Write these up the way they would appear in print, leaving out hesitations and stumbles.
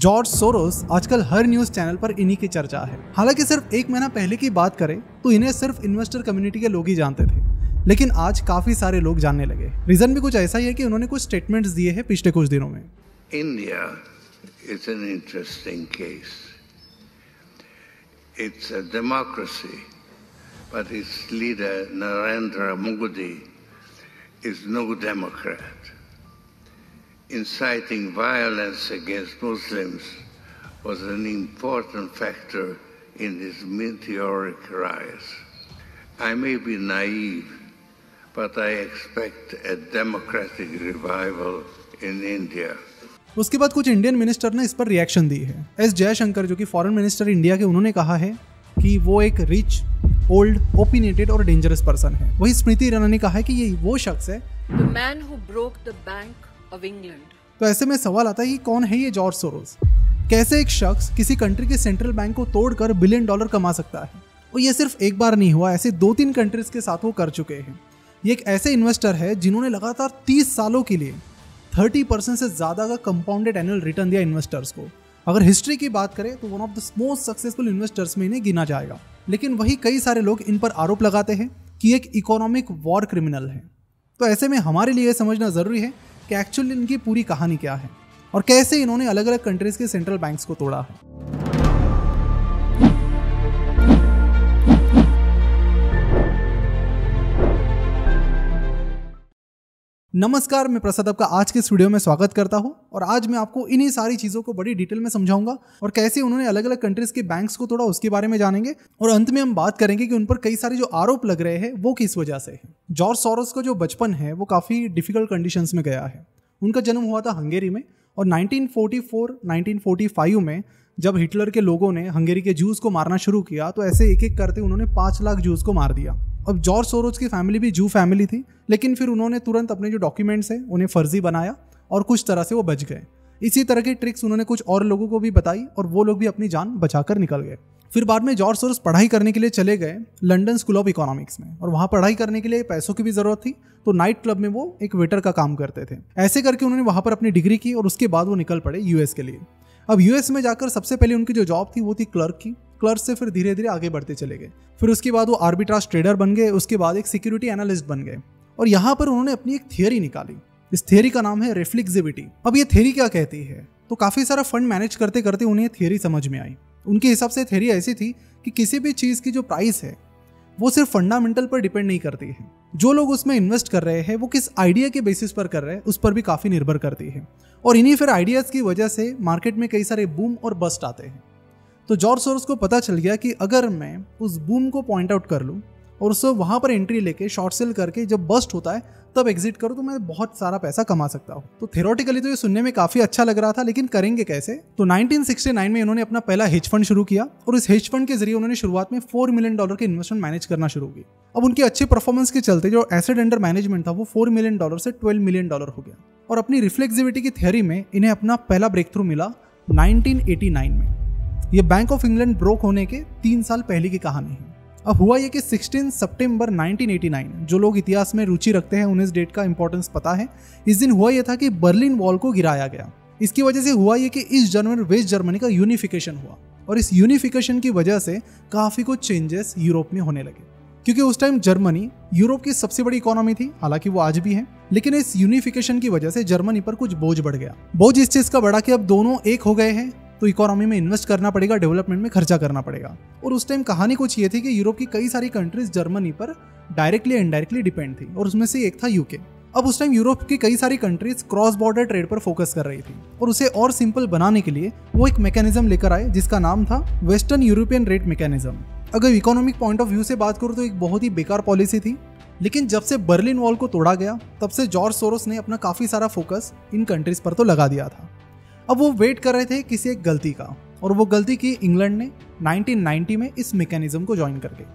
George Soros आजकल हर news channel पर इन्हीं की चर्चा है। हालांकि सिर्फ एक महीना पहले की बात करें तो इन्हें सिर्फ इन्वेस्टर कम्युनिटी के लोग ही जानते थे, लेकिन आज काफी सारे लोग जानने लगे। रीजन भी कुछ ऐसा ही है कि उन्होंने कुछ स्टेटमेंट्स दिए हैं पिछले कुछ दिनों में। India is an interesting case. It's a democracy, but its leader Narendra Modi is no Democrat. Inciting violence against Muslims was an important factor in his meteoric rise. I may be naive, but I expect a democratic revival in India. उसके बाद कुछ Indian minister ने इस पर reaction दी है। S Jaishankar जो कि foreign minister India के, उन्होंने कहा है कि वो एक रिच, ओल्ड, ओपिनियटेड और डेंजरस पर्सन है। वही स्मृति ईरानी ने कहा है कि ये वो शख्स है The man who broke the Bank of England. तो ऐसे में सवाल आता है कि कौन है ये जॉर्ज सोरोस? कैसे एक शख्स किसी कंट्री के सेंट्रल बैंक को तोड़कर $1 बिलियन कमा सकता है? और ये सिर्फ एक बार नहीं हुआ, ऐसे 2-3 कंट्रीज के साथ वो कर चुके हैं। ये एक ऐसे इन्वेस्टर है जिन्होंने लगातार 30 सालों के लिए 30% से ज्यादा का कंपाउंडेड एनुअल रिटर्न दिया इन्वेस्टर्स को। अगर हिस्ट्री की बात करें तो one of the most successful investors में इन्हें गिना जाएगा। लेकिन वही कई सारे लोग इन पर आरोप लगाते हैं कि एक इकोनॉमिक वॉर क्रिमिनल है। तो ऐसे में हमारे लिए समझना जरूरी है कि एक्चुअली इनकी पूरी कहानी क्या है और कैसे इन्होंने अलग अलग कंट्रीज के सेंट्रल बैंक्स को तोड़ा है। नमस्कार, मैं प्रसाद आपका आज के इस वीडियो में स्वागत करता हूं और आज मैं आपको इन्हीं सारी चीजों को बड़ी डिटेल में समझाऊंगा और कैसे उन्होंने अलग अलग कंट्रीज के बैंक्स को तोड़ा उसके बारे में जानेंगे। और अंत में हम बात करेंगे कि उन पर कई सारे जो आरोप लग रहे हैं वो किस वजह से है। जॉर्ज सोरोस का जो बचपन है वो काफी डिफिकल्ट कंडीशंस में गया है। उनका जन्म हुआ था हंगेरी में और 1944-1945 में जब हिटलर के लोगों ने हंगेरी के जूस को मारना शुरू किया तो ऐसे एक एक करते उन्होंने 5 लाख जूस को मार दिया। अब जॉर्ज सोरोस की फैमिली भी जू फैमिली थी, लेकिन फिर उन्होंने तुरंत अपने जो डॉक्यूमेंट्स हैं उन्हें फर्जी बनाया और कुछ तरह से वो बच गए। इसी तरह की ट्रिक्स उन्होंने कुछ और लोगों को भी बताई और वो लोग भी अपनी जान बचाकर निकल गए। फिर बाद में जॉर्ज सोरोस पढ़ाई करने के लिए चले गए लंदन स्कूल ऑफ इकोनॉमिक्स में, और वहाँ पढ़ाई करने के लिए पैसों की भी जरूरत थी, तो नाइट क्लब में वो एक वेटर का काम करते थे। ऐसे करके उन्होंने वहाँ पर अपनी डिग्री की और उसके बाद वो निकल पड़े यूएस के लिए। अब यूएस में जाकर सबसे पहले उनकी जो जॉब थी वो थी क्लर्क की। क्लर्क से फिर धीरे धीरे आगे बढ़ते चले गए। फिर उसके बाद वो आर्बिट्राज ट्रेडर बन गए, उसके बाद एक सिक्योरिटी एनालिस्ट बन गए और यहाँ पर उन्होंने अपनी एक थियरी निकाली। इस थियरी का नाम है रिफ्लेक्सिविटी। अब ये थियरी क्या कहती है? तो काफी सारा फंड मैनेज करते करते उन्हें थियरी समझ में आई। उनके हिसाब से थियरी ऐसी थी कि किसी भी चीज की जो प्राइस है वो सिर्फ फंडामेंटल पर डिपेंड नहीं करती है, जो लोग उसमें इन्वेस्ट कर रहे हैं वो किस आइडिया के बेसिस पर कर रहे हैं उस पर भी काफी निर्भर करती है। और इन्हीं फिर आइडियाज की वजह से मार्केट में कई सारे बूम और बस्ट आते हैं। तो जॉर्ज सोरोस को पता चल गया कि अगर मैं उस बूम को पॉइंट आउट कर लूं और उससे वहां पर एंट्री लेके शॉर्ट सेल करके जब बस्ट होता है तब एग्जिट करूं तो मैं बहुत सारा पैसा कमा सकता हूं। तो थ्योरेटिकली तो ये सुनने में काफी अच्छा लग रहा था, लेकिन करेंगे कैसे? तो 1969 में इन्होंने अपना पहला हेज फंड शुरू किया और इस हेज फंड के जरिए उन्होंने शुरुआत में $4 मिलियन के इन्वेस्टमेंट मैनेज करना शुरू की। अब उनकी अच्छी परफॉर्मेंस के चलते जो एसेट अंडर मैनेजमेंट था वो $4 मिलियन से $12 मिलियन हो गया। और अपनी रिफ्लेक्सिविटी की थियरी में इन्हें अपना पहला ब्रेक थ्रू मिला 1989 में। ये बैंक ऑफ इंग्लैंड ब्रोक होने के 3 साल पहले की कहानी है। अब हुआ ये कि 16 सितंबर 1989, जो लोग इतिहास में रुचि रखते हैं उन्हें इस डेट का इंपॉर्टेंस पता है। इस दिन हुआ ये था कि बर्लिन वॉल को गिराया गया। इसकी वजह से हुआ ये कि ईस्ट जर्मनी वेस्ट जर्मनी का यूनिफिकेशन हुआ और इस यूनिफिकेशन की वजह से काफी कुछ चेंजेस यूरोप में होने लगे, क्योंकि उस टाइम जर्मनी यूरोप की सबसे बड़ी इकोनॉमी थी, हालांकि वो आज भी है। लेकिन इस यूनिफिकेशन की वजह से जर्मनी पर कुछ बोझ बढ़ गया। बोझ इस चीज का बढ़ा कि अब दोनों एक हो गए हैं तो इकोनॉमी में इन्वेस्ट करना पड़ेगा, डेवलपमेंट में खर्चा करना पड़ेगा। और उस टाइम कहानी कुछ ये थी कि यूरोप की कई सारी कंट्रीज जर्मनी पर डायरेक्टली इनडायरेक्टली डिपेंड थी और उसमें से एक था यूके। अब उस टाइम यूरोप की कई सारी कंट्रीज क्रॉस बॉर्डर ट्रेड पर फोकस कर रही थी और उसे और सिंपल बनाने के लिए वो एक मैकेनिज्म लेकर आए जिसका नाम था वेस्टर्न यूरोपियन रेट मैकेनिज्म। अगर इकोनॉमिक पॉइंट ऑफ व्यू से बात करूँ तो एक बहुत ही बेकार पॉलिसी थी, लेकिन जब से बर्लिन वॉल को तोड़ा गया तब से जॉर्ज सोरोस ने अपना काफी सारा फोकस इन कंट्रीज पर तो लगा दिया था। अब वो वेट कर रहे थे किसी एक गलती का, और वो गलती की इंग्लैंड ने 1990 में इस मैकेनिज्म को ज्वाइन करके।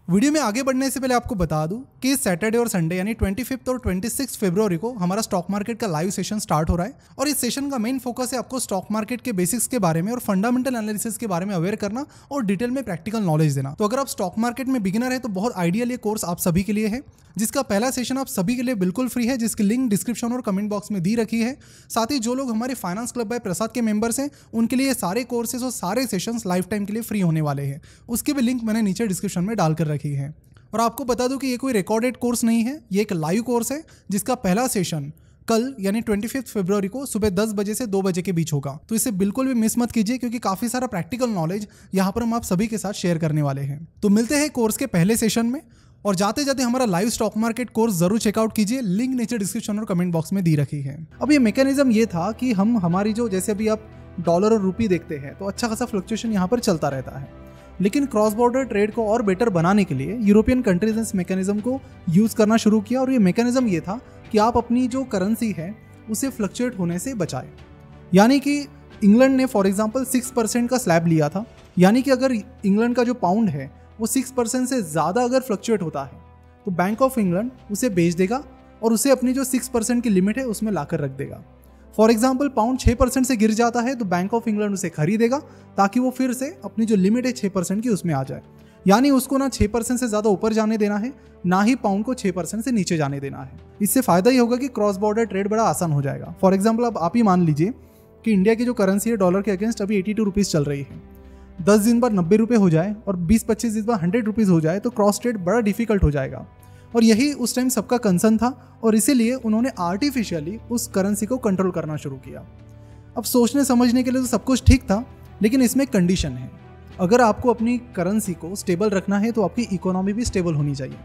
वीडियो में आगे बढ़ने से पहले आपको बता दूं कि इस सैटरडे और संडे यानी 25 और 26 फरवरी को हमारा स्टॉक मार्केट का लाइव सेशन स्टार्ट हो रहा है और इस सेशन का मेन फोकस है आपको स्टॉक मार्केट के बेसिक्स के बारे में और फंडामेंटल एनालिसिस के बारे में अवेयर करना और डिटेल में प्रैक्टिकल नॉलेज देना। तो अगर आप स्टॉक मार्केट में बिगिनर है तो बहुत आइडियल ये कोर्स आप सभी के लिए है, जिसका पहला सेशन आप सभी के लिए बिल्कुल फ्री है, जिसकी लिंक डिस्क्रिप्शन और कमेंट बॉक्स में दी रखी है। साथ ही जो लोग हमारे फाइनेंस क्लब बाय प्रसाद के मेंबर्स हैं उनके लिए सारे कोर्सेज और सारे सेशंस लाइफ टाइम के लिए फ्री होने वाले हैं। उसकी भी लिंक मैंने नीचे डिस्क्रिप्शन में डाल कर रखी है। और आपको बता दूं कि ये कोई रिकॉर्डेड कोर्स नहीं है, ये एक लाइव कोर्स है जिसका पहला सेशन कल यानी 25 फरवरी को सुबह 10 बजे से 2 बजे के बीच होगा। तो इसे बिल्कुल भी मिस मत कीजिए क्योंकि काफ़ी सारा प्रैक्टिकल नॉलेज यहाँ पर हम आप सभी के साथ शेयर करने वाले हैं। तो मिलते हैं कोर्स के पहले सेशन में और जाते जाते हमारा लाइव स्टॉक मार्केट कोर्स जरूर चेकआउट कीजिए, लिंक नीचे डिस्क्रिप्शन और कमेंट बॉक्स में दी रखी है। अब ये मैकेनिज्म ये था कि हम हमारी जो जैसे अभी आप डॉलर और रुपी देखते हैं तो अच्छा खासा फ्लक्चुएशन यहाँ पर चलता रहता है, लेकिन क्रॉस बॉर्डर ट्रेड को और बेटर बनाने के लिए यूरोपियन कंट्रीज ने इस मैकेनिज्म को यूज़ करना शुरू किया और ये मैकेनिज्म ये था कि आप अपनी जो करेंसी है उसे फ्लक्चुएट होने से बचाएं। यानी कि इंग्लैंड ने फॉर एग्जांपल 6% का स्लैब लिया था, यानी कि अगर इंग्लैंड का जो पाउंड है वो 6% से ज़्यादा अगर फ्लक्चुएट होता है तो बैंक ऑफ इंग्लैंड उसे बेच देगा और उसे अपनी जो 6% की लिमिट है उसमें लाकर रख देगा। फॉर एग्जाम्पल पाउंड 6% से गिर जाता है तो बैंक ऑफ इंग्लैंड उसे खरीदेगा ताकि वो फिर से अपनी जो लिमिट है 6% की उसमें आ जाए। यानी उसको ना 6% से ज़्यादा ऊपर जाने देना है, ना ही पाउंड को 6% से नीचे जाने देना है। इससे फ़ायदा ही होगा कि क्रॉस बॉर्डर ट्रेड बड़ा आसान हो जाएगा। फॉर एग्जाम्पल अब आप ही मान लीजिए कि इंडिया की जो करेंसी है डॉलर के अगेंस्ट अभी 82 रुपीज़ चल रही है, 10 दिन बाद 90 रुपये हो जाए और 20-25 दिन बाद 100 रुपीज़ हो जाए तो क्रॉस ट्रेड बड़ा डिफिकल्ट हो जाएगा। और यही उस टाइम सबका कंसर्न था और इसीलिए उन्होंने आर्टिफिशियली उस करेंसी को कंट्रोल करना शुरू किया। अब सोचने समझने के लिए तो सब कुछ ठीक था, लेकिन इसमें एक कंडीशन है। अगर आपको अपनी करेंसी को स्टेबल रखना है तो आपकी इकोनॉमी भी स्टेबल होनी चाहिए।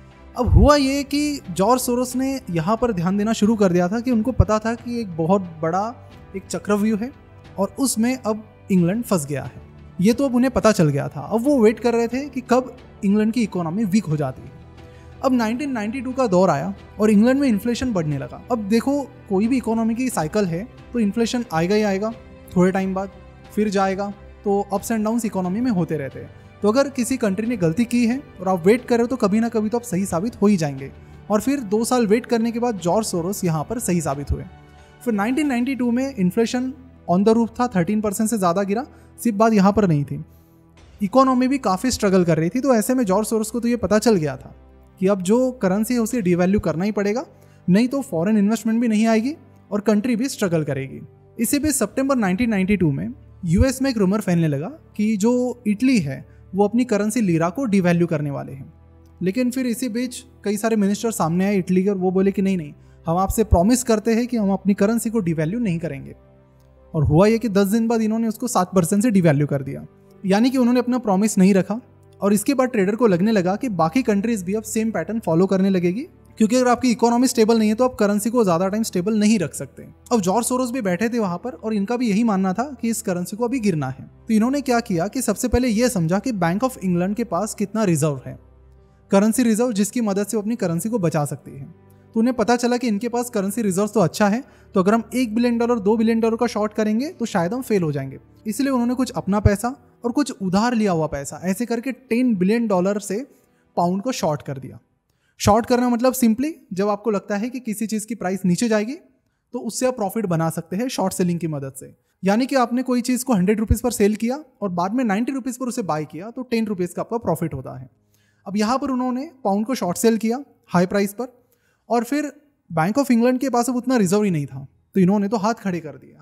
अब हुआ ये कि जॉर्ज सोरोस ने यहाँ पर ध्यान देना शुरू कर दिया था कि उनको पता था कि एक बहुत बड़ा एक चक्रव्यूह है और उसमें अब इंग्लैंड फंस गया है। ये तो अब उन्हें पता चल गया था। अब वो वेट कर रहे थे कि कब इंग्लैंड की इकोनॉमी वीक हो जाती है। अब 1992 का दौर आया और इंग्लैंड में इन्फ्लेशन बढ़ने लगा। अब देखो कोई भी इकोनॉमी की साइकिल है तो इन्फ्लेशन आएगा ही आएगा, थोड़े टाइम बाद फिर जाएगा, तो अप्स एंड डाउन्स इकोनॉमी में होते रहते हैं। तो अगर किसी कंट्री ने गलती की है और आप वेट कर रहे हो तो कभी ना कभी तो आप सही साबित हो ही जाएंगे। और फिर 2 साल वेट करने के बाद जॉर्ज सोरोस यहाँ पर सही साबित हुए। फिर 1992 में इन्फ्लेशन ऑन द रूफ था, 13% से ज़्यादा गिरा। सिर्फ बात यहाँ पर नहीं थी, इकोनॉमी भी काफ़ी स्ट्रगल कर रही थी। तो ऐसे में जॉर्ज सोरोस को तो ये पता चल गया था कि अब जो करेंसी है उसे डिवैल्यू करना ही पड़ेगा, नहीं तो फॉरेन इन्वेस्टमेंट भी नहीं आएगी और कंट्री भी स्ट्रगल करेगी। इसी बीच सितंबर 1992 में यूएस में एक रूमर फैलने लगा कि जो इटली है वो अपनी करेंसी लीरा को डिवैल्यू करने वाले हैं। लेकिन फिर इसी बीच कई सारे मिनिस्टर सामने आए इटली के और वो बोले कि नहीं, हम आपसे प्रॉमिस करते हैं कि हम अपनी करेंसी को डिवैल्यू नहीं करेंगे। और हुआ ये कि 10 दिन बाद इन्होंने उसको 7% से डिवैल्यू कर दिया। यानी कि उन्होंने अपना प्रॉमिस नहीं रखा। और इसके बाद ट्रेडर को लगने लगा कि बाकी कंट्रीज भी अब सेम पैटर्न फॉलो करने लगेगी, क्योंकि अगर आपकी इकोनॉमी स्टेबल नहीं है तो आप करेंसी को ज़्यादा टाइम स्टेबल नहीं रख सकते। अब जॉर्ज सोरोस भी बैठे थे वहाँ पर और इनका भी यही मानना था कि इस करेंसी को अभी गिरना है। तो इन्होंने क्या किया कि सबसे पहले ये समझा कि बैंक ऑफ इंग्लैंड के पास कितना रिजर्व है, करेंसी रिजर्व, जिसकी मदद से वो अपनी करेंसी को बचा सकती है। तो उन्हें पता चला कि इनके पास करेंसी रिजर्व तो अच्छा है, तो अगर हम $1 बिलियन 2 बिलियन डॉलर का शॉर्ट करेंगे तो शायद हम फेल हो जाएंगे। इसलिए उन्होंने कुछ अपना पैसा और कुछ उधार लिया हुआ पैसा ऐसे करके $10 बिलियन से पाउंड को शॉर्ट कर दिया। शॉर्ट करना मतलब सिंपली जब आपको लगता है कि किसी चीज़ की प्राइस नीचे जाएगी तो उससे आप प्रॉफिट बना सकते हैं शॉर्ट सेलिंग की मदद से। यानी कि आपने कोई चीज़ को 100 रुपीज़ पर सेल किया और बाद में 90 रुपीज़ पर उसे बाय किया तो 10 रुपीज़ का आपका प्रॉफिट होता है। अब यहाँ पर उन्होंने पाउंड को शॉर्ट सेल किया हाई प्राइस पर और फिर बैंक ऑफ इंग्लैंड के पास अब उतना रिजर्व ही नहीं था, तो इन्होंने तो हाथ खड़े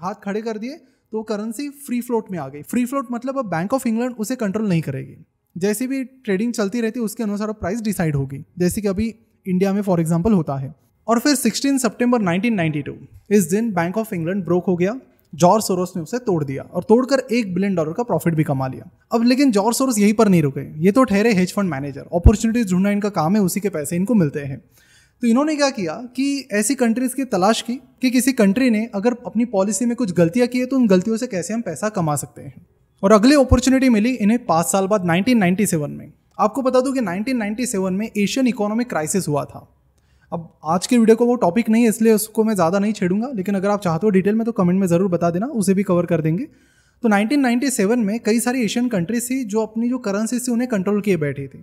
कर दिए तो करेंसी फ्री फ्लोट में आ गई। फ्री फ्लोट मतलब अब बैंक ऑफ इंग्लैंड उसे कंट्रोल नहीं करेगी, जैसी भी ट्रेडिंग चलती रहती है उसके अनुसार अब प्राइस डिसाइड होगी, जैसे कि अभी इंडिया में फॉर एग्जांपल होता है। और फिर 16 सितंबर 1992 इस दिन बैंक ऑफ इंग्लैंड ब्रोक हो गया। जॉर्ज सोरोस ने उसे तोड़ दिया और तोड़कर $1 बिलियन का प्रॉफिट भी कमा लिया। अब लेकिन जॉर्ज सोरोस यहीं पर नहीं रुके, ये तो ठहरे हेज फंड मैनेजर, अपॉर्चुनिटीज ढूंढना इनका काम है, उसी के पैसे इनको मिलते हैं। तो इन्होंने क्या किया कि ऐसी कंट्रीज की तलाश की कि किसी कंट्री ने अगर अपनी पॉलिसी में कुछ गलतियां की है तो उन गलतियों से कैसे हम पैसा कमा सकते हैं। और अगली अपॉर्चुनिटी मिली इन्हें 5 साल बाद 1997 में। आपको बता दूं कि 1997 में एशियन इकोनॉमिक क्राइसिस हुआ था। अब आज के वीडियो को वो टॉपिक नहीं है इसलिए उसको मैं ज़्यादा नहीं छेड़ूंगा, लेकिन अगर आप चाहते हो डिटेल में तो कमेंट में ज़रूर बता देना, उसे भी कवर कर देंगे। तो 1997 में कई सारी एशियन कंट्रीज थी जो अपनी जो करेंसी थी उन्हें कंट्रोल किए बैठी थी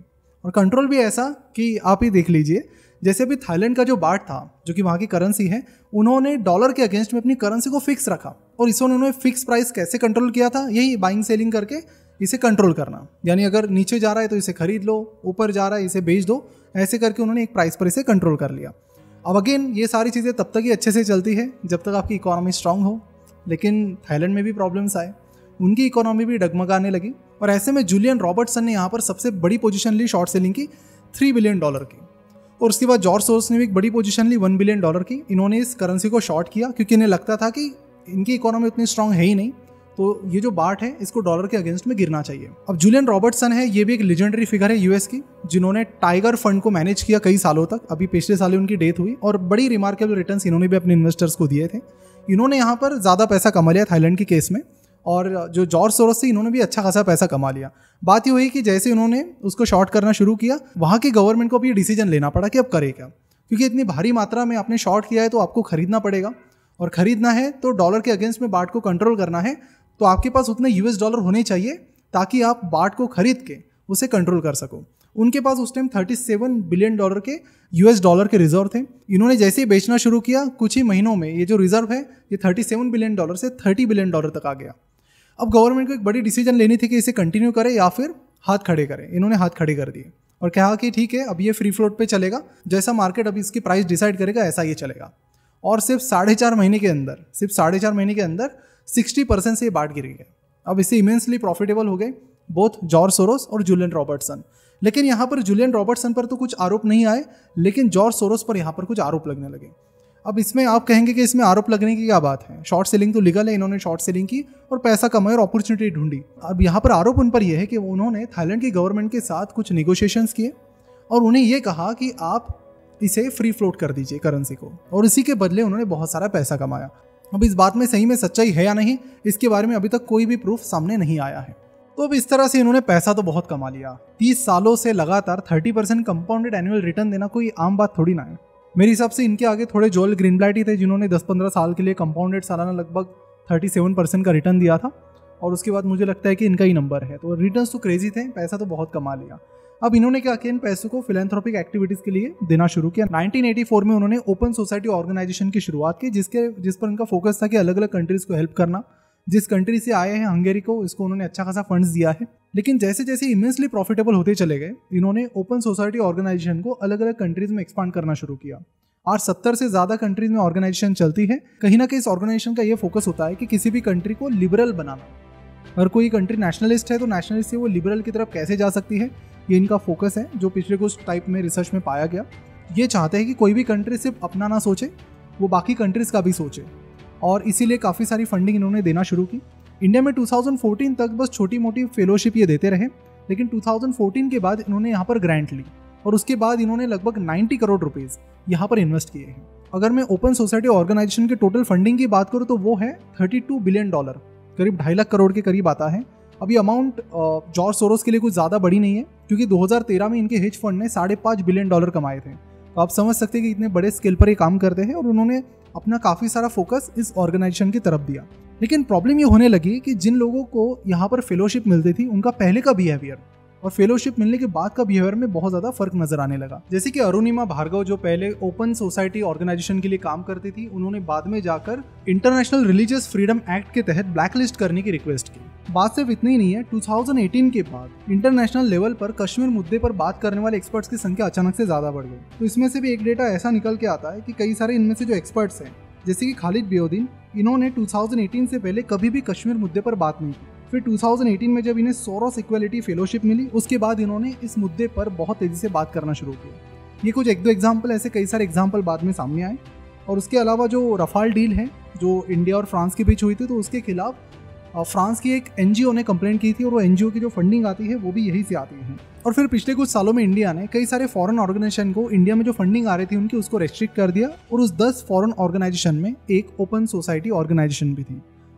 और कंट्रोल भी ऐसा कि आप ही देख लीजिए, जैसे अभी थाईलैंड का जो बाट था, जो कि वहाँ की करेंसी है, उन्होंने डॉलर के अगेंस्ट में अपनी करेंसी को फिक्स रखा। और इसमें उन्होंने फिक्स प्राइस कैसे कंट्रोल किया था, यही बाइंग सेलिंग करके इसे कंट्रोल करना। यानी अगर नीचे जा रहा है तो इसे खरीद लो, ऊपर जा रहा है इसे बेच दो, ऐसे करके उन्होंने एक प्राइस पर इसे कंट्रोल कर लिया। अब अगेन ये सारी चीज़ें तब तक ही अच्छे से चलती है जब तक आपकी इकोनॉमी स्ट्रांग हो, लेकिन थाईलैंड में भी प्रॉब्लम्स आए, उनकी इकोनॉमी भी डगमगाने लगी। और ऐसे में जूलियन रॉबर्टसन ने यहाँ पर सबसे बड़ी पोजीशन ली शॉर्ट सेलिंग की, $3 बिलियन की। और उसके बाद जॉर्ज सोरोस ने भी एक बड़ी पोजीशन ली $1 बिलियन की। इन्होंने इस करेंसी को शॉर्ट किया क्योंकि इन्हें लगता था कि इनकी इकोनॉमी उतनी स्ट्रांग है ही नहीं, तो ये जो बाट है इसको डॉलर के अगेंस्ट में गिरना चाहिए। अब जूलियन रॉबर्टसन है, ये भी एक लेजेंडरी फिगर है यूएस की, जिन्होंने टाइगर फंड को मैनेज किया कई सालों तक। अभी पिछले साल उनकी डेथ हुई और बड़ी रिमार्केबल रिटर्न्स इन्होंने भी अपने इन्वेस्टर्स को दिए थे। इन्होंने यहाँ पर ज़्यादा पैसा कमा लिया थाईलैंड के केस में, और जो जॉर्ज सोरोस थे इन्होंने भी अच्छा खासा पैसा कमा लिया। बात ये हुई कि जैसे उन्होंने उसको शॉर्ट करना शुरू किया, वहाँ की गवर्नमेंट को भी ये डिसीजन लेना पड़ा कि अब करे क्या, क्योंकि इतनी भारी मात्रा में आपने शॉर्ट किया है तो आपको खरीदना पड़ेगा, और खरीदना है तो डॉलर के अगेंस्ट में बाट को कंट्रोल करना है, तो आपके पास उतने यूएस डॉलर होने चाहिए ताकि आप बाट को खरीद के उसे कंट्रोल कर सको। उनके पास उस टाइम $37 बिलियन के यूएस डॉलर के रिजर्व थे। इन्होंने जैसे ही बेचना शुरू किया, कुछ ही महीनों में ये जो रिजर्व है ये $37 बिलियन से $30 बिलियन तक आ गया। अब गवर्नमेंट को एक बड़ी डिसीजन लेनी थी कि इसे कंटिन्यू करे या फिर हाथ खड़े करें। इन्होंने हाथ खड़े कर दिए और कहा कि ठीक है, अब ये फ्री फ्लोट पे चलेगा, जैसा मार्केट अभी इसकी प्राइस डिसाइड करेगा ऐसा ये चलेगा। और सिर्फ 4.5 महीने के अंदर 60% से ये बाट गिर गया। अब इससे इमेंसली प्रॉफिटेबल हो गए बोथ जॉर्ज सोरोस और जूलियन रॉबर्टसन। लेकिन यहाँ पर जूलियन रॉबर्टसन पर तो कुछ आरोप नहीं आए, लेकिन जॉर्ज सोरोस पर यहाँ पर कुछ आरोप लगने लगे। अब इसमें आप कहेंगे कि इसमें आरोप लगने की क्या बात है, शॉर्ट सेलिंग तो लीगल है, इन्होंने शॉर्ट सेलिंग की और पैसा कमाया और अपॉर्चुनिटी ढूंढी। अब यहाँ पर आरोप उन पर यह है कि उन्होंने थाईलैंड की गवर्नमेंट के साथ कुछ नेगोशिएशंस किए और उन्हें यह कहा कि आप इसे फ्री फ्लोट कर दीजिए करेंसी को, और इसी के बदले उन्होंने बहुत सारा पैसा कमाया। अब इस बात में सही में सच्चाई है या नहीं, इसके बारे में अभी तक कोई भी प्रूफ सामने नहीं आया है। तो अब इस तरह से इन्होंने पैसा तो बहुत कमा लिया। 30 सालों से लगातार 30% कंपाउंडेड एनुअल रिटर्न देना कोई आम बात थोड़ी ना है। मेरे हिसाब से इनके आगे थोड़े जोएल ग्रीनब्लाट ही थे, जिन्होंने 10-15 साल के लिए कंपाउंडेड सालाना लगभग 37% का रिटर्न दिया था, और उसके बाद मुझे लगता है कि इनका ही नंबर है। तो रिटर्न्स तो क्रेजी थे, पैसा तो बहुत कमा लिया। अब इन्होंने क्या किया, इन पैसों को फिलैंथ्रोपिक एक्टिविटीज के लिए देना शुरू किया। 1984 में उन्होंने ओपन सोसाइटी ऑर्गेनाइजेशन की शुरुआत की, जिस पर उनका फोकस था कि अलग अलग कंट्रीज को हेल्प करना। जिस कंट्री से आए हैं हंगेरी को, इसको उन्होंने अच्छा खासा फंड्स दिया है। लेकिन जैसे जैसे इमेंसली प्रॉफिटेबल होते चले गए, इन्होंने ओपन सोसाइटी ऑर्गेनाइजेशन को अलग अलग कंट्रीज में एक्सपांड करना शुरू किया। आज 70 से ज़्यादा कंट्रीज में ऑर्गेनाइजेशन चलती है। कहीं ना कहीं इस ऑर्गेनाइजेशन का ये फोकस होता है कि किसी भी कंट्री को लिबरल बनाना। अगर कोई कंट्री नेशनलिस्ट है तो नेशनलिस्ट से वो लिबरल की तरफ कैसे जा सकती है, ये इनका फोकस है, जो पिछले कुछ टाइप में रिसर्च में पाया गया। ये चाहते हैं कि कोई भी कंट्री सिर्फ अपना ना सोचे, वो बाकी कंट्रीज़ का भी सोचे, और इसीलिए काफ़ी सारी फंडिंग इन्होंने देना शुरू की। इंडिया में 2014 तक बस छोटी मोटी फेलोशिप ये देते रहे, लेकिन 2014 के बाद इन्होंने यहाँ पर ग्रांट ली, और उसके बाद इन्होंने लगभग 90 करोड़ रुपीज़ यहाँ पर इन्वेस्ट किए हैं। अगर मैं ओपन सोसाइटी ऑर्गेनाइजेशन के टोटल फंडिंग की बात करूँ तो वो है $32 बिलियन, करीब 2.5 लाख करोड़ के करीब आता है। अब ये अमाउंट जॉर्ज सोरोस के लिए कुछ ज़्यादा बड़ी नहीं है, क्योंकि 2013 में इनके हेज फंड ने $5.5 बिलियन कमाए थे। तो आप समझ सकते हैं कि इतने बड़े स्केल पर ये काम करते हैं, और उन्होंने अपना काफ़ी सारा फोकस इस ऑर्गेनाइजेशन की तरफ दिया। लेकिन प्रॉब्लम ये होने लगी कि जिन लोगों को यहाँ पर फेलोशिप मिलती थी, उनका पहले का बिहेवियर और फेलोशिप मिलने के बाद का बिहेवियर में बहुत ज़्यादा फर्क नजर आने लगा। जैसे कि अरुणिमा भार्गव, जो पहले ओपन सोसाइटी ऑर्गेनाइजेशन के लिए काम करती थी, उन्होंने बाद में जाकर इंटरनेशनल रिलीजियस फ्रीडम एक्ट के तहत ब्लैकलिस्ट करने की रिक्वेस्ट की। बात सिर्फ इतनी ही नहीं है, 2018 के बाद इंटरनेशनल लेवल पर कश्मीर मुद्दे पर बात करने वाले एक्सपर्ट्स की संख्या अचानक से ज़्यादा बढ़ गई। तो इसमें से भी एक डेटा ऐसा निकल के आता है कि कई सारे इनमें से जो एक्सपर्ट्स हैं, जैसे कि खालिद बेउद्दीन, इन्होंने 2018 से पहले कभी भी कश्मीर मुद्दे पर बात नहीं की। फिर 2018 में जब इन्हें सोरोस इक्वालिटी फेलोशिप मिली, उसके बाद इन्होंने इस मुद्दे पर बहुत तेजी से बात करना शुरू किया। ये कुछ 1-2 एग्जाम्पल, ऐसे कई सारे एग्जाम्पल बाद में सामने आए। और उसके अलावा जो रफाल डील है, जो इंडिया और फ्रांस के बीच हुई थी, तो उसके खिलाफ फ्रांस की एक एनजीओ ने कंप्लेंट की थी, और वो एनजीओ की जो फंडिंग आती है वो भी यहीं से आती है। और फिर पिछले कुछ सालों में इंडिया ने कई सारे फॉरेन ऑर्गेनाइजेशन को इंडिया में जो फंडिंग आ रही थी उनकी, उसको रेस्ट्रिक्ट कर दिया, और उस 10 फॉरेन ऑर्गेनाइजेशन में एक ओपन सोसाइटी ऑर्गेनाइजेशन भी थी।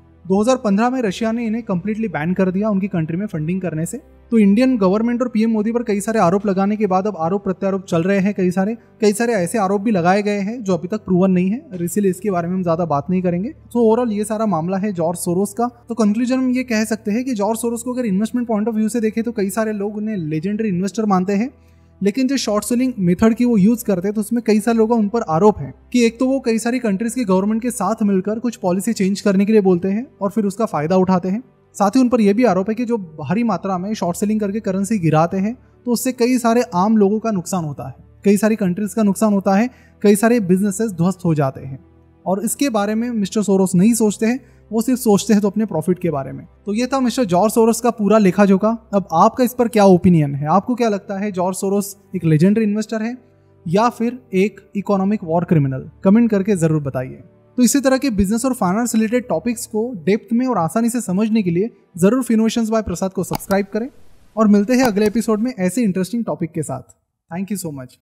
2015 में रशिया ने इन्हें कंप्लीटली बैन कर दिया उनकी कंट्री में फंडिंग करने से। तो इंडियन गवर्नमेंट और पीएम मोदी पर कई सारे आरोप लगाने के बाद अब आरोप प्रत्यारोप चल रहे हैं। कई सारे ऐसे आरोप भी लगाए गए हैं जो अभी तक प्रूवन नहीं है, इसीलिए इसके बारे में हम ज्यादा बात नहीं करेंगे। तो ओवरऑल ये सारा मामला है जॉर्ज सोरोस का। तो कंक्लूजन हम ये कह सकते हैं कि जॉर्ज सोरोस को अगर इन्वेस्टमेंट पॉइंट ऑफ व्यू से देखें तो कई सारे लोग उन्हें लेजेंडरी इन्वेस्टर मानते हैं, लेकिन जो शॉर्ट सेलिंग मेथड की वो यूज करते हैं तो उसमें कई सारे लोगों उन पर आरोप है कि एक तो वो कई सारी कंट्रीज के गवर्नमेंट के साथ मिलकर कुछ पॉलिसी चेंज करने के लिए बोलते हैं और फिर उसका फायदा उठाते हैं। साथ ही उन पर यह भी आरोप है कि जो भारी मात्रा में शॉर्ट सेलिंग करके करेंसी गिराते हैं तो उससे कई सारे आम लोगों का नुकसान होता है, कई सारी कंट्रीज का नुकसान होता है, कई सारे बिजनेसेस ध्वस्त हो जाते हैं। और इसके बारे में मिस्टर सोरोस नहीं सोचते हैं, वो सिर्फ सोचते हैं तो अपने प्रॉफिट के बारे में। तो ये था मिस्टर जॉर्ज सोरोस का पूरा लेखा जोखा। अब आपका इस पर क्या ओपिनियन है? आपको क्या लगता है जॉर्ज सोरोस एक लेजेंडरी इन्वेस्टर है या फिर एक इकोनॉमिक वॉर क्रिमिनल? कमेंट करके जरूर बताइए। तो इसी तरह के बिजनेस और फाइनेंस रिलेटेड टॉपिक्स को डेप्थ में और आसानी से समझने के लिए जरूर फिनोवेशंस बाय प्रसाद को सब्सक्राइब करें और मिलते हैं अगले एपिसोड में ऐसे इंटरेस्टिंग टॉपिक के साथ। Thank you so much.